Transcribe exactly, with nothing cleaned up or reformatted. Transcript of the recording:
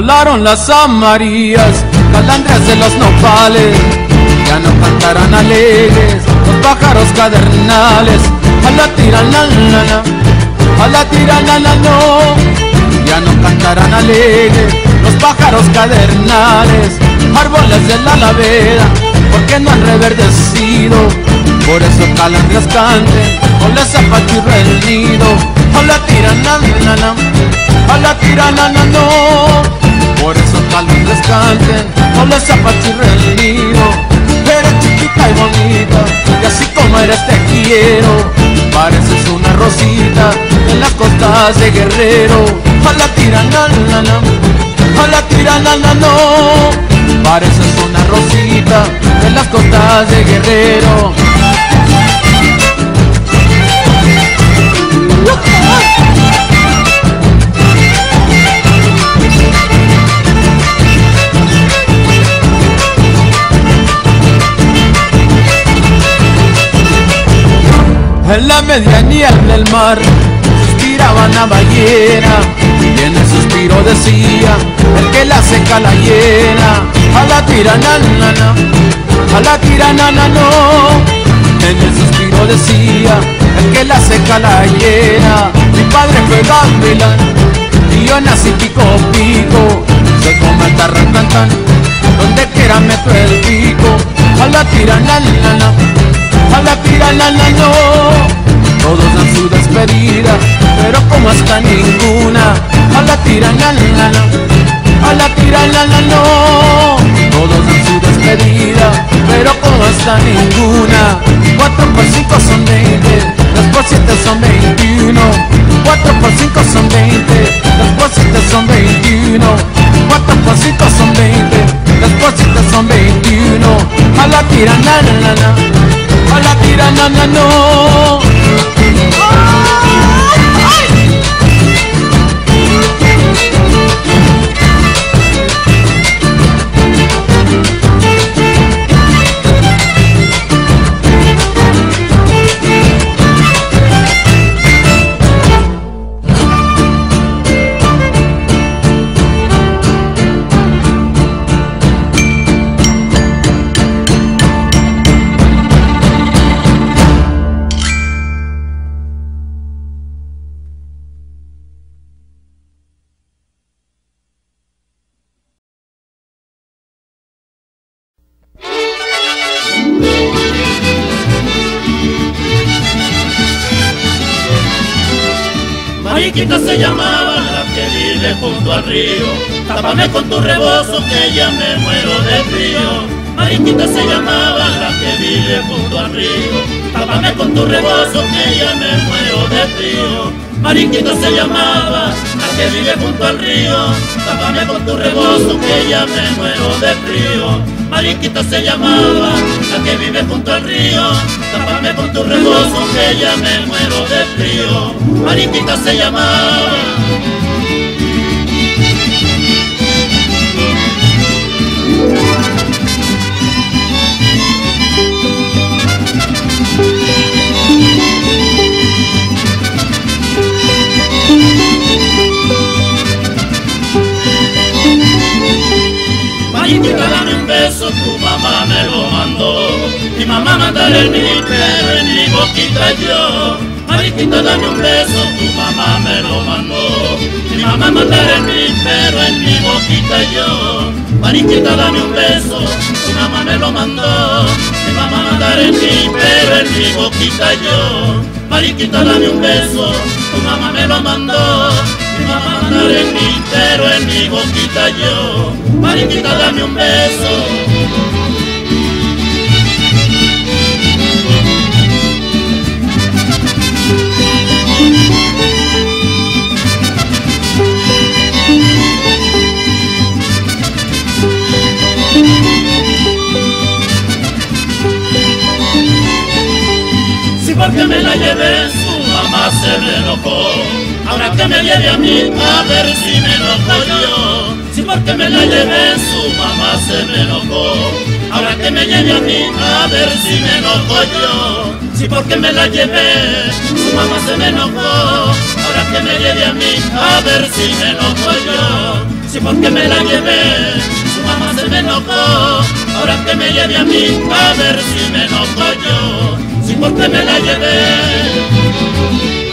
volaron las amarillas, calandrias de los nopales, ya no cantarán alegres los pájaros cadernales. A la tiranana, a la tiranana no, ya no cantarán alegres los pájaros cadernales. Árboles de la alaveda, porque no han reverdecido, por eso calandrias canten, o les apachurra el nido. A la tiranana, a la tiranana no, por eso calandrias canten, o les apachurra el nido. Eres chiquita y bonita, y así como eres te quiero, pareces una rosita en las costas de Guerrero. A la tiranana, a la tiranana no, pareces una rosita en las costas de Guerrero. En la medianía del mar suspiraba una ballena, y en el suspiro decía el que la seca la llena. A la tiranana, a la tiranana no, en el suspiro decía el que la seca la llena. Mi padre fue gavilán y yo nací pico pico, soy como el tarrantantán, donde quiera meto el pico. A la tiranana, a la tiranana no, todos dan su despedida, pero como hasta ninguna. A la tiranana, a la tiranana no, todos dan su despedida, pero como hasta ninguna. Cuatro por cinco son veinte, dos por siete son veintiuno. Cuatro por cinco son veinte, dos por siete son veintiuno. Cuatro por cinco son veinte, dos por siete son veintiuno. A la tiranana, a la tiranana no. Mariquita se llamaba la que vive junto al río, tápame con tu rebozo que ya me muero de frío. Mariquita se llamaba la que vive junto al río, tápame con tu rebozo que ya me muero de frío. Mariquita se llamaba la que vive junto al río, tápame con tu rebozo que ya me muero de frío. Mariquita se llamaba la que vive junto al río, tápame con tu rebozo que ya me muero de frío. Mariquita se llamaba. Mariquita, dame un beso, tu mamá me lo mandó. Mi mamá mandará el mí, pero en mi boquita yo. Mariquita, dame un beso, tu mamá me lo mandó. Mi mamá mandará el mí, pero en mi boquita yo. Mariquita, dame un beso, tu mamá me lo mandó. Mi mamá mandará el mí, pero en mi boquita yo. Mariquita, dame un beso, tu mamá me lo mandó. Mi mamá mandará el mí, pero en mi boquita yo. Mariquita, dame un beso. Si porque me la llevé, su mamá se me enojó. Ahora que me lleve a mí, a ver si me enojo yo. Si porque me la llevé, su mamá se me enojó. Ahora que me lleve a mí, a ver si me enojo yo. Si porque me la llevé, su mamá se me enojó. Ahora que me lleve a mí, a ver si me enojo yo. si porque me la llevé, su mamá se me enojó. Ahora que me lleve a mí, a ver si me enojo yo, si porque me la llevé.